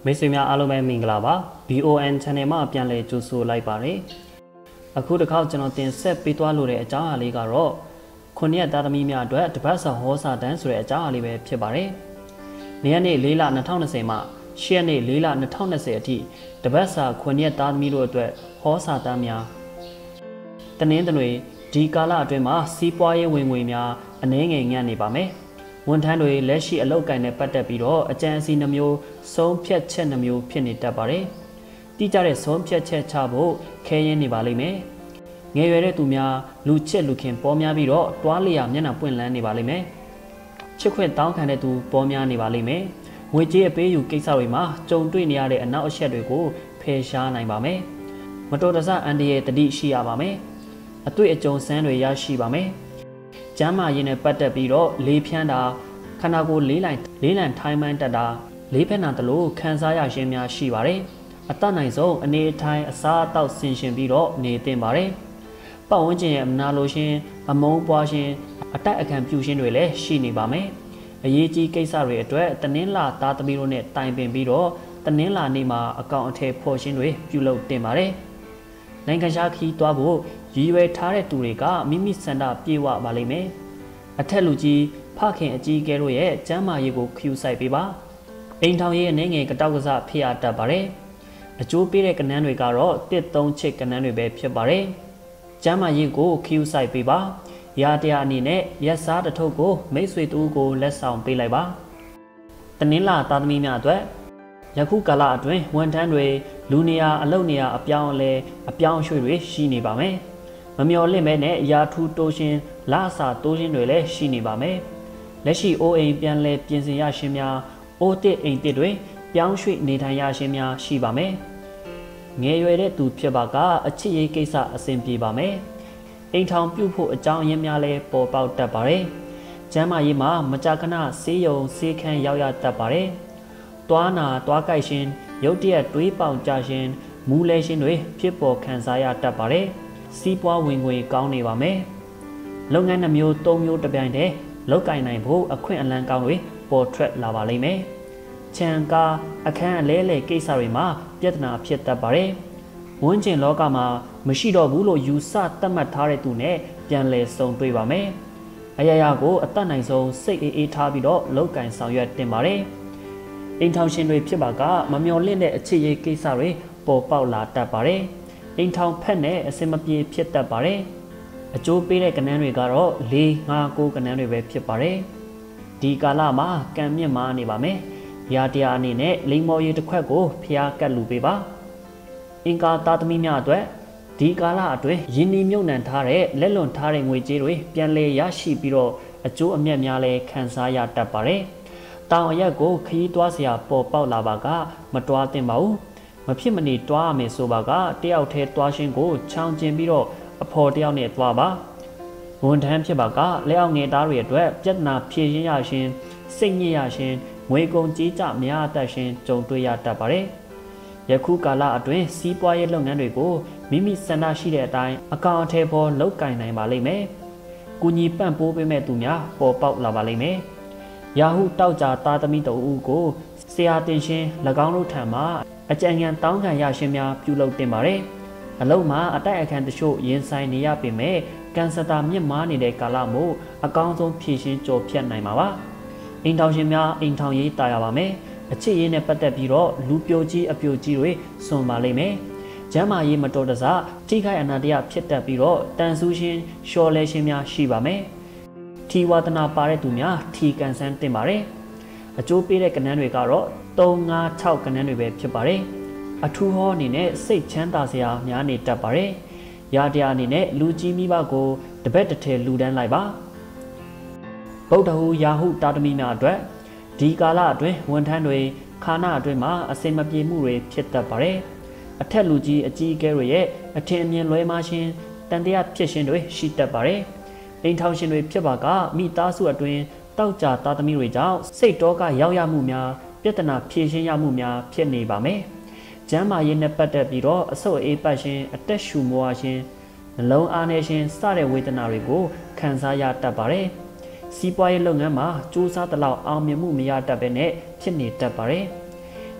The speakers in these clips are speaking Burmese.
မိတ်ဆွေများအားလုံးပဲမင်္ဂလာပါ BON Channel မှာပြန်လည်ကြိုဆိုလိုက်ပါတယ်အခုတစ်ခါကျွန်တော်တင်ဆက်ပေးသွားလို့တဲ့အကြောင်းအရာလေးကတော့9ရက်သားသမီးများအတွက်တပတ်စာဟောစာတန်းဆိုတဲ့အကြောင်းအရာလေးပဲဖြစ်ပါတယ်နေ့ရက်နေ့4လ2020မှ10ရက်နေ့4လ2020အထိတပတ်စာ9ရက်သားသမီးတို့အတွက်ဟောစာတန်းများတနင်္ဂနွေဒီကာလအတွင်းမှာစီးပွားရေးဝင်ငွေများအနည်းငယ်ညံ့နေပါမယ်ဝန်ထမ်းတွေလက်ရှိအလုပ်ကိုင်နဲ့ပတ်သက်ပြီးတော့အကြံအစီနှမျိုးဆုံးဖြတ်ချက်နှမျိုးဖြစ်နေတတ်ပါတယ်။တိကျတဲ့ဆုံးဖြတ်ချက်ချဖို့ခဲရင်းနေပါလိမ့်မယ်။ငယ်ရွယ်တဲ့သူများလူချစ်လူခင်ပေါ်များပြီးတော့တွားလျာမျက်နှာပွင့်လန်းနေပါလိမ့်မယ်။ချစ်ခွင့်တောင်းခံတဲ့သူပေါ်များနေပါလိမ့်မယ်။ငွေကြေးအပေးယူကိစ္စတွေမှာကြုံတွေ့နေရတဲ့အနောက်အရှက်တွေကိုဖယ်ရှားနိုင်ပါမယ်။မတော်တဆအန္တရာယ်တတိရှိရပါမယ်။အတွေ့အကြုံစမ်းတွေရရှိပါမယ်။ကျမ်းမာရေးနဲ့ပတ်သက်ပြီးတော့လေးဖြန်းတာခန္ဓာကိုယ်လေးလံထိုင်းမှန်းတက်တာလေးဖက်နာတလို့ခံစားရခြင်းများရှိပါတယ်အတတ်နိုင်ဆုံးအနေအထိုင်အစားအသောက်ဆင်ရှင်ပြီးတော့နေသင့်ပါတယ်ပတ်ဝန်းကျင်ရဲ့အနာလိုခြင်းအမုန်းပွားခြင်းအတိုက်အခံပြုခြင်းတွေလည်းရှိနေပါမယ်အရေးကြီးကိစ္စတွေအတွက်တနင်္လာသားသမီးတို့နဲ့တိုင်ပင်ပြီးတော့တနင်္လာနေ့မှာအကောင့်အထည်ဖော်ခြင်းတွေပြုလုပ်တင်ပါတယ်နိုင်ငံခြားခီးသွားဖို့ရည်ရွယ်ထားတဲ့သူတွေကမိမိစန္ဒပြေဝပါလိမ့်မယ်အထက်လူကြီးဖခင်အကြီးအကဲတို့ရဲ့ကျမ်းမာရေးကိုခယူဆိုင်ပေးပါအိမ်ထောင်ရေးအနေငယ်ကတောက်ကစားဖြစ်ရတတ်ပါတယ်အကျိုးပေးတဲ့ကဏ္ဍတွေကတော့1-3ချစ်ကဏ္ဍတွေပဲဖြစ်ပါတယ်ကျမ်းမာရေးကိုခယူဆိုင်ပေးပါရာတရားအနေနဲ့ရက်စားတစ်ထုပ်ကိုမိတ်ဆွေတူကိုလက်ဆောင်ပေးလိုက်ပါတနင်္လာသားသမီးများအတွက်ယခုကာလအတွင်းဝန်ထမ်းတွေလူနေရာအလုပ်နေရာအပြောင်းအလဲအပြောင်းအရွှေ့တွေရှိနေပါမယ်မမျော်လင့်မဲနဲ့ရာထူးတိုးရှင်လအစာတိုးရှင်တွေလည်းရှိနေပါမယ်လက်ရှိအိုးအိမ်ပြန်လဲပြင်ဆင်ရခြင်းများအိုးတစ်အိမ်တစ်တွေပြောင်းရွှေ့နေထိုင်ရခြင်းများရှိပါမယ်ငယ်ရွယ်တဲ့သူဖြစ်ပါကအချစ်ရေးကိစ္စအဆင်ပြေပါမယ်အိမ်ထောင်ပြုဖို့အကြောင်းအရင်းများလည်းပေါ်ပေါက်တတ်ပါတယ်ကျမ်းမာရေးမှာမကြာခဏဆေးရုံဆေးခန်းရောက်ရတတ်ပါတယ်တွားနာတွားကြိုက်ခြင်းရုတ်တရက်တွေးပေါင်ကြခြင်းမူးလဲခြင်းတွေဖြစ်ပေါ်ခံစားရတတ်ပါတယ်စီးပွားဝင်ငွေကောင်းနေပါမယ်လုပ်ငန်းနှမျိုး၃မျိုးတစ်ပြိုင်တည်းလောက်ကင်နိုင်ဖို့အခွင့်အလမ်းကောင်းတွေပေါ်ထွက်လာပါလိမ့်မယ်။ခြံကားအခန်းအလဲလေကိစ္စတွေမှာပြဿနာဖြစ်တတ်ပါတယ်။ဝန်းကျင်လောကမှာမရှိတော့ဘူးလို့ယူဆသတ်မှတ်ထားတဲ့သူနဲ့ပြန်လည်ဆုံတွေ့ပါမယ်။အရာရာကိုအတတ်နိုင်ဆုံးစိတ်အေးထားပြီးတော့လောက်ကင်ဆောင်ရွက်တင်ပါတယ်။အိမ်ထောင်ရှင်တွေဖြစ်ပါကမမျော်လင့်တဲ့အချစ်ရေးကိစ္စတွေပေါ်ပေါက်လာတတ်ပါတယ်။အိမ်ထောင်ဖက်နဲ့အစင်မပြေဖြစ်တတ်ပါတယ်။အကျိုးပေးတဲ့ကဏ္ဍတွေကတော့4-5-9ကဏ္ဍတွေပဲဖြစ်ပါတယ်ဒီကာလမှာကံမြင့်မာနေပါမယ်ရာတရားအနေနဲ့လိမ္မော်ရည်တစ်ခွက်ကိုဖျားကတ်လူပေးပါအင်္ဂါသားသမီးများအတွက်ဒီကာလအတွင်းယင်းနှီးမြုပ်နှံထားတဲ့လက်လွန်ထားတဲ့ငွေကြေးတွေပြန်လည်ရရှိပြီးတော့အကျိုးအမြတ်များလည်းခံစားရတတ်ပါတယ်တောင်အရက်ကိုခရီးသွားစရာပေါ်ပေါက်လာပါကမတွားသင့်ပါဘူးမဖြစ်မနေတွားရမယ်ဆိုပါကတယောက်တည်းတွားခြင်းကိုချောင်ကျင်ပြီးတော့အဖော်တယောက်နဲ့သွားပါဝန်ထမ်းဖြစ်ပါကလက်အောက်ငယ်သားတွေအတွက်ပြဿနာဖြေရှင်းရခြင်းစိတ်ညစ်ရခြင်းငွေကုန်ကြေးကျမရတတ်ခြင်းကြုံတွေ့ရတတ်ပါတယ်ယခုကာလအတွင်းစီးပွားရေးလုပ်ငန်းတွေကိုမိမိစန္ဒရှိတဲ့အတိုင်းအကောင့်အထည်ဖော်လုပ်ကင်နိုင်ပါလိမ့်မယ်ကူညီပံ့ပိုးပေးမဲ့သူများပေါ်ပေါက်လာပါလိမ့်မယ်ယာဟုတောက်ကြသားသမီးတို့ဦးကိုဆရာတင်ရှင်၎င်းတို့ထံမှအကြံဉာဏ်တောင်းခံရခြင်းများပြုလုပ်တင်ပါတယ်အလုံးမှာအတိုက်အခန်းတချို့ရင်ဆိုင်နေရပေမဲ့ကန်ဆာတာမြင့်မားနေတဲ့ကာလမို့အကောင်းဆုံးဖြည့်ရှင်းကြော်ဖြတ်နိုင်မှာပါအိမ်ထောင်ရှင်များအိမ်ထောင်ရေးတာရပါမယ်အချစ်ရေးနဲ့ပတ်သက်ပြီးတော့လူပြိုကြီးအပြိုကြီးတွေစွန်ပါလိမ့်မယ်ကျမ်းမာရေးမတော်တဆထိခိုက်အနာတရဖြစ်တတ်ပြီးတော့တန်ဆူးခြင်းလျှော်လဲခြင်းများရှိပါမယ်ထီဝါဒနာပါတဲ့သူများထီကန်ဆန်းတင်ပါတယ်အကျိုးပေးတဲ့ကဏ္ဍတွေကတော့3-5-6ကဏ္ဍတွေပဲဖြစ်ပါတယ်အထူးဟောအနေနဲ့စိတ်ချမ်းသာစရာများနေတတ်ပါတယ်။ရာတရားအနေနဲ့လူကြီးမိဘကိုတပတ်တစ်ထည်လူဒန်းလိုက်ပါ။ဗုဒ္ဓဟူယာဟုတာသမီများအတွက်ဒီကာလအတွင်းဝန်ထမ်းတွေခါနာအတွင်းမှာအစင်မပြေမှုတွေဖြစ်တတ်ပါတယ်။အထက်လူကြီးအကြီးအကဲတွေရဲ့အထင်အမြင်လွဲမှားခြင်းတန်တရားဖြစ်ခြင်းတွေရှိတတ်ပါတယ်။အိမ်ထောင်ရှင်တွေဖြစ်ပါကမိသားစုအတွင်းတောက်ကြသားသမီးတွေကြောင့်စိတ်တောကရောက်ရမှုများပြဿနာဖြေရှင်းရမှုများဖြစ်နေပါမယ်။ကျမ်းမာရေးနဲ့ပတ်သက်ပြီးတော့အဆုတ်အေးပတ်ခြင်းအသက်ရှူမွားခြင်းနှလုံးအားနည်းခြင်းစတဲ့ဝေဒနာတွေကိုခံစားရတတ်ပါတယ်စီးပွားရေးလုပ်ငန်းမှာစူးစမ်းသလောက်အောင်မြင်မှုမရတတ်ဘဲနဲ့ဖြစ်နေတတ်ပါတယ်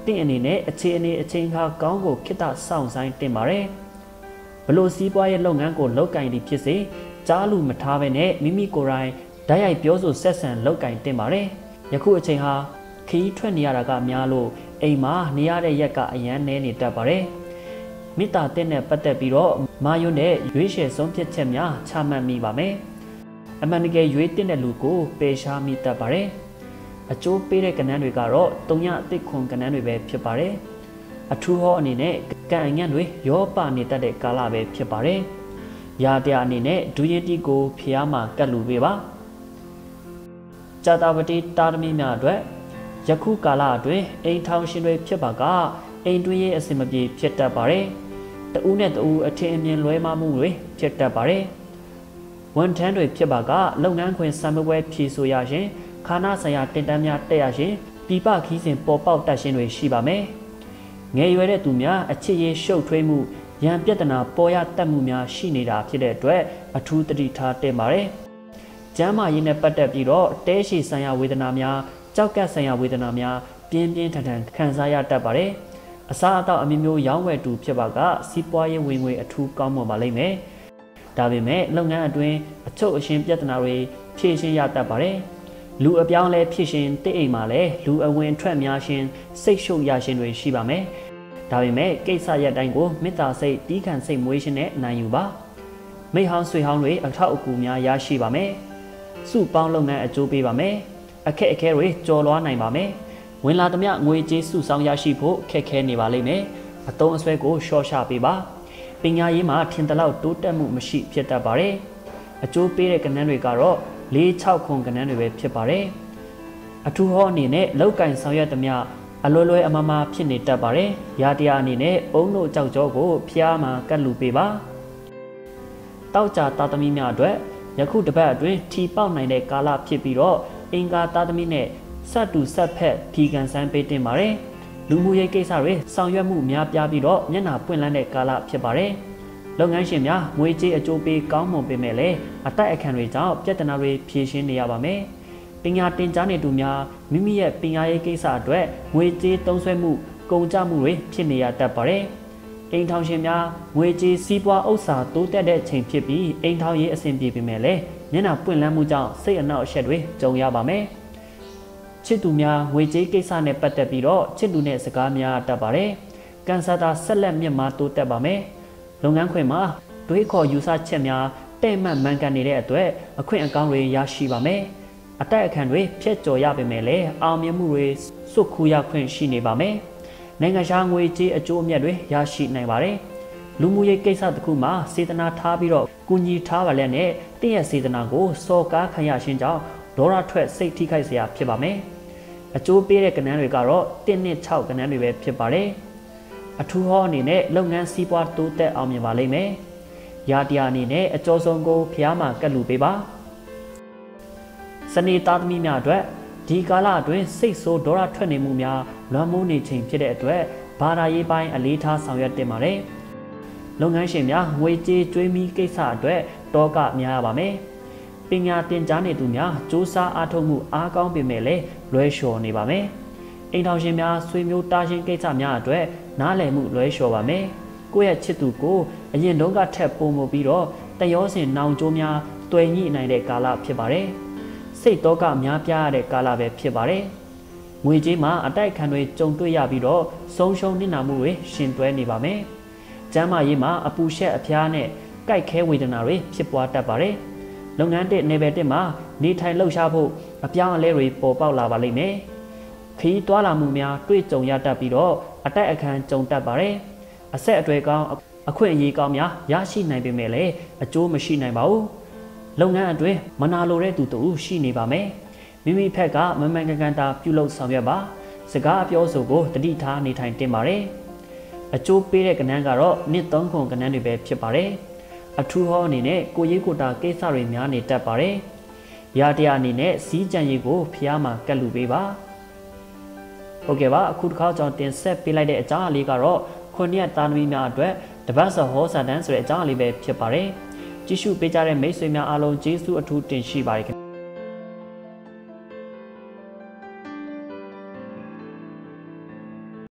တင်းအနေနဲ့အခြေအနေအချိန်အခါကောင်းကိုခိတ္တဆောင်ဆိုင်တင်ပါတယ်ဘလို့စီးပွားရေးလုပ်ငန်းကိုလုပ်ကင်သည်ဖြစ်စေကြားလူမထားဘဲနဲ့မိမိကိုယ်တိုင်ဓာတ်ရိုက်ပြောဆိုဆက်ဆံလုပ်ကင်တင်ပါတယ်ယခုအချိန်ဟာခီးထွက်နေရတာကများလို့အိမ်မှာနေရတဲ့ရက်ကအရန်နေနေတတ်ပါတယ်မေတ္တာတဲ့နဲ့ပတ်သက်ပြီးတော့မာယွန်းနဲ့ရွေးချယ်ဆုံးဖြတ်ချက်များချမှတ်မိပါမယ်အမှန်တကယ်ရွေးတဲ့လူကိုပယ်ရှားမိတတ်ပါတယ်အကျိုးပေးတဲ့ကဏ္ဍတွေကတော့တုံညအသိခွန်ကဏ္ဍတွေပဲဖြစ်ပါတယ်အထူးဟောအနေနဲ့ကံအညံ့တွေရောပနေတတ်တဲ့ကာလပဲဖြစ်ပါတယ်ရာတရားအနေနဲ့ဒူရင်တီကိုဖျားမှာကတ်လူပေးပါဇာတာပတိတာသမီများအတွက်ယခုကာလအတွင်းအိမ်ထောင်ရှင်တွေဖြစ်ပါကအိမ်တွင်းရဲ့အစင်မပြေဖြစ်တတ်ပါတယ်တဦးနဲ့တဦးအထင်အမြင်လွဲမှားမှုတွေဖြစ်တတ်ပါတယ်ဝန်ထမ်းတွေဖြစ်ပါကလုပ်ငန်းခွင်စံပွဲဖြည့်ဆိုရရှင်ခါနာဆိုင်ရာတင်တန်းများတက်ရရှင်ပြပခီးစဉ်ပေါ်ပေါက်တတ်ရှင်တွေရှိပါမယ်ငယ်ရွယ်တဲ့သူများအချစ်ရေးရှုပ်ထွေးမှုရန်ပြဿနာပေါ်ရတတ်မှုများရှိနေတာဖြစ်တဲ့အတွက်အထူးတတိထားတင်ပါတယ်ကျမ်းမာရေးနဲ့ပတ်သက်ပြီးတော့တဲရှိဆိုင်ရာဝေဒနာများကြောက်ကပ်ဆိုင်ရာဝေဒနာများပြင်းပြင်းထန်ထန်ခံစားရတတ်ပါတယ်အစားအသောက်အမျိုးမျိုးရောင်းဝယ်သူဖြစ်ပါကစီးပွားရေးဝင်ငွေအထူးကောင်းမွန်ပါလိမ့်မယ်ဒါပေမဲ့လုပ်ငန်းအတွင်းအချုပ်အရှင်းပြဿနာတွေဖြေရှင်းရတတ်ပါတယ်လူအပြောင်းလဲဖြစ်ရှင်တိတ်အိမ်မှာလည်းလူအဝင်ထွက်များရှင်စိတ်ရှုပ်ရရှင်တွေရှိပါမယ်ဒါပေမဲ့ကိစ္စရပ်တိုင်းကိုမေတ္တာစိတ်တီးခံစိတ်မွေးရှင်နဲ့နိုင်ယူပါမိဟောင်းဆွေဟောင်းတွေအထောက်အကူများရရှိပါမယ်စုပေါင်းလုပ်ငန်းအကျိုးပေးပါမယ်အခက်အခဲတွေကျော်လွှားနိုင်ပါမယ်ဝင်လာသမျှငွေကြေးစုဆောင်ရရှိဖို့ခက်ခဲနေပါလိမ့်မယ်အတုံးအဆွဲကိုရှော့ချပေးပါပညာရေးမှာထင်သလောက်တိုးတက်မှုမရှိဖြစ်တတ်ပါတယ်အကျိုးပေးတဲ့ကဏ္ဍတွေကတော့4-6ခွန်ကဏ္ဍတွေပဲဖြစ်ပါတယ်အထူးဟောအနေနဲ့လောက်ကင်ဆောင်ရွက်သမျှအလွယ်လွယ်အမမဖြစ်နေတတ်ပါတယ်ရာတရားအနေနဲ့အုံတို့ကြောက်ကြောကိုဖျားမှာကတ်လူပေးပါတောက်ကြသားသမီးများအတွက်ယခုတစ်ပတ်အတွင်းထီပေါက်နိုင်တဲ့ကာလဖြစ်ပြီးတော့အင်္ဂါသားသမီးနဲ့စတ်တူဆက်ဖက်ထီကန်ဆန်းပေးတင်ပါတယ်လူမှုရေးကိစ္စတွေဆောင်ရွက်မှုများပြားပြီးတော့မျက်နှာပွင့်လန်းတဲ့ကာလဖြစ်ပါတယ်လုပ်ငန်းရှင်များငွေကြေးအကျိုးပေးကောင်းမွန်ပေမဲ့လည်းအတိုက်အခံတွေကြောင့်ပြဿနာတွေဖြေရှင်းနေရပါမယ်ပညာတင်ကြားနေသူများမိမိရဲ့ပညာရေးကိစ္စအတွက်ငွေကြေးသုံးစွဲမှုကုန်ကျမှုတွေဖြစ်နေရတတ်ပါတယ်အိမ်ထောင်ရှင်များငွေကြေးစီးပွားဥစ္စာတိုးတက်တဲ့အချိန်ဖြစ်ပြီးအိမ်ထောင်ရေးအဆင်ပြေပေမဲ့လည်းမျက်နှာပွင့်လန်းမှုကြောင့်စိတ်အနှောက်အယှက်တွေကြုံရပါမယ်ချစ်သူများငွေကြေးကိစ္စနဲ့ပတ်သက်ပြီးတော့ချစ်သူနဲ့စကားများတတ်ပါတယ်ကန်ဆာတာဆက်လက်မြင့်မားတိုးတက်ပါမယ်လုပ်ငန်းခွင်မှာတွေးခေါ်ယူဆချက်များတဲ့မှန်မှန်ကန်နေတဲ့အတွက်အခွင့်အကောင်းတွေရရှိပါမယ်အတိုက်အခံတွေဖျက်ကျော်ရပေမဲ့လည်းအောင်မြင်မှုတွေစွတ်ခူးရခွင့်ရှိနေပါမယ်နိုင်ငံခြားငွေကြေးအကျိုးအမြတ်တွေရရှိနိုင်ပါတယ်လူမှုရေးကိစ္စတစ်ခုမှာစေတနာထားပြီးတော့ကူညီထားပါလဲနဲ့တင့်ရဲ့စေတနာကိုစော်ကားခံရခြင်းကြောင့်ဒေါရထွက်စိတ်ထိခိုက်စရာဖြစ်ပါမယ်အကျိုးပေးတဲ့ကဏ္ဍတွေကတော့1-6ကဏ္ဍတွေပဲဖြစ်ပါတယ်အထူးဟောအနေနဲ့လုပ်ငန်းစီးပွားတိုးတက်အောင်မြင်ပါလိမ့်မယ်ရာတရားအနေနဲ့အကျော်ဆုံးကိုဖျားမှာကတ်လူပေးပါစနေသားသမီးများအတွက်ဒီကာလအတွင်းစိတ်ဆိုးဒေါရထွက်နေမှုများလွမ်းမိုးနေချိန်ဖြစ်တဲ့အတွက်ဘာသာရေးပိုင်းအလေးထားဆောင်ရွက်တင်ပါတယ်လုပ်ငန်းရှင်များငွေကြေးကျွေးမိကိစ္စအတွက်တောကများရပါမယ်ပညာသင်ကြားနေသူများစူးစမ်းအားထုတ်မှုအားကောင်းပေမဲ့လည်းလွဲလျှော်နေပါမယ်အိမ်ထောင်ရှင်များဆွေမျိုးတားရှင်းကိစ္စများအတွက်နားလည်မှုလွဲလျှော်ပါမယ်ကိုယ့်ရဲ့ချစ်သူကိုအရင်တုန်းကထက်ပိုမိုပြီးတော့တရောစင်နောင်ကျိုးများတွယ်ညှိနိုင်တဲ့ကာလဖြစ်ပါတယ်စိတ်တော့ကများပြားရတဲ့ကာလပဲဖြစ်ပါတယ်ငွေကြေးမှာအတိုက်ခံတွေကြုံတွေ့ရပြီးတော့ဆုံးရှုံးနစ်နာမှုတွေရှင်တွဲနေပါမယ်ကျန်းမာရေးမှာအပူရှက်အဖျားနဲ့ကြိုက်ခဲဝေဒနာတွေဖြစ်ပွားတတ်ပါတယ်လုပ်ငန်းတစ်နေပယ်တစ်မှာနေထိုင်လှုပ်ရှားဖို့အပြောင်းအလဲတွေပေါ်ပေါက်လာပါလိမ့်မယ်ခီးတွာလာမှုများတွေ့ကြုံရတတ်ပြီးတော့အတိုက်အခံကြုံတတ်ပါတယ်အဆက်အသွယ်ကောင်းအခွင့်အရေးကောင်းများရရှိနိုင်ပေမဲ့လည်းအကျိုးမရှိနိုင်ပါဘူးလုပ်ငန်းအတွင်းမနာလိုတဲ့သူတို့ရှိနေပါမယ်မိမိဖက်ကမမှန်ကန်တာပြုလုပ်ဆောင်ရွက်ပါစကားအပြောဆိုကိုတတိထားနေထိုင်တင်ပါတယ်အကျိုးပေးတဲ့ကဏ္ဍကတော့1-3ခွန်ကဏ္ဍတွေပဲဖြစ်ပါတယ်အထူးဟောအနေနဲ့ကိုရေးကိုတာကိစ္စတွေများနေတတ်ပါတယ်ရာတရားအနေနဲ့စီးကြံရေးကိုဖျားမှာကတ်လူပေးပါဟုတ်ကဲ့ပါအခုတစ်ခါကျွန်တော်တင်ဆက်ပေးလိုက်တဲ့အကြောင်းအလေးကတော့ခုနှစ်သားသမီးများအတွက်တပတ်စောဟောစာတန်းဆိုတဲ့အကြောင်းအလေးပဲဖြစ်ပါတယ်ကြည့်ရှုပေးကြတဲ့မိတ်ဆွေများအားလုံးကျေးဇူးအထူးတင်ရှိပါတယ်